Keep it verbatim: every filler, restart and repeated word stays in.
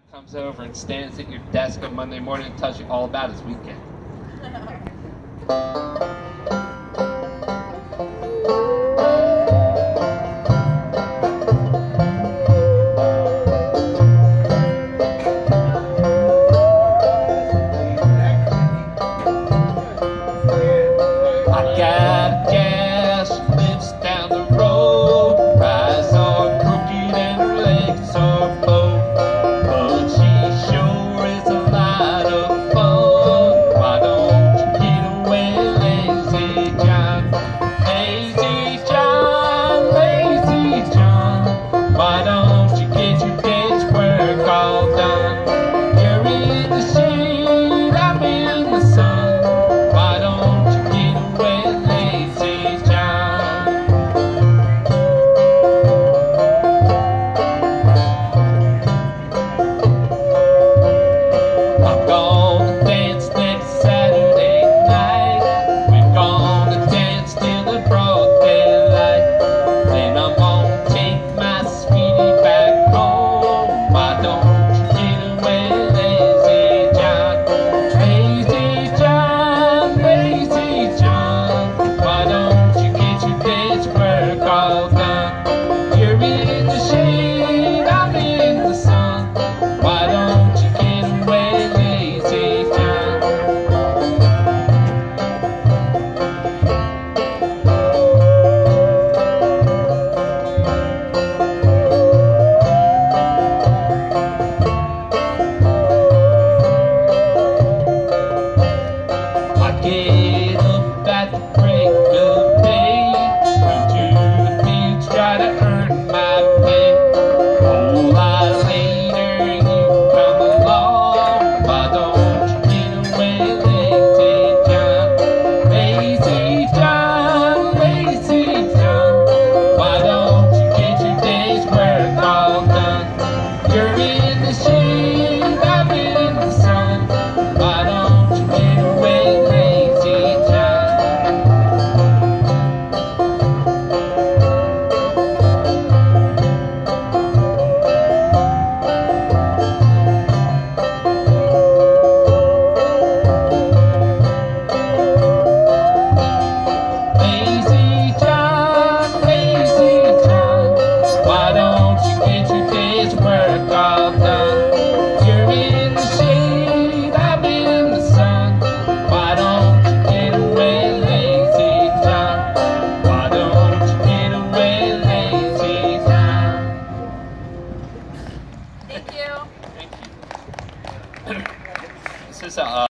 comes over and stands at your desk on Monday morning and tells you all about his weekend. I got a gal, she lives down the road. Her eyes are crooked and her legs are bowed, but she sure is a lot of fun. Why don't you get away, lazy John? Lazy John, lazy John. Why don't you get your day's work all done? You're in the shade, I'm in the sun. Why don't you get away, lazy John? I'm gonna dance next Saturday night. We're gonna dance till the broad daylight. Then I'm gonna take my sweetie back home. Why don't you get away, lazy John? Lazy John, lazy John. Why don't you get your day's work all done? You're in the shade, I'm in the sun. Why don't you get away, lazy John? I get up at the break of day, go to the fields, try to earn my pay. A whole lot later you come along. Why don't you get away, lazy John? Lazy John, lazy John. Why don't you get your day's work all done? You're in the shade, I'm in the sun. Why don't you get away, lazy John? Lazy John, lazy John. Why don't you get your day's work all done? You're in the shade, I'm in the sun. Why don't you get away, lazy John? Why don't you get away, lazy John? Thank you. Thank you. This is a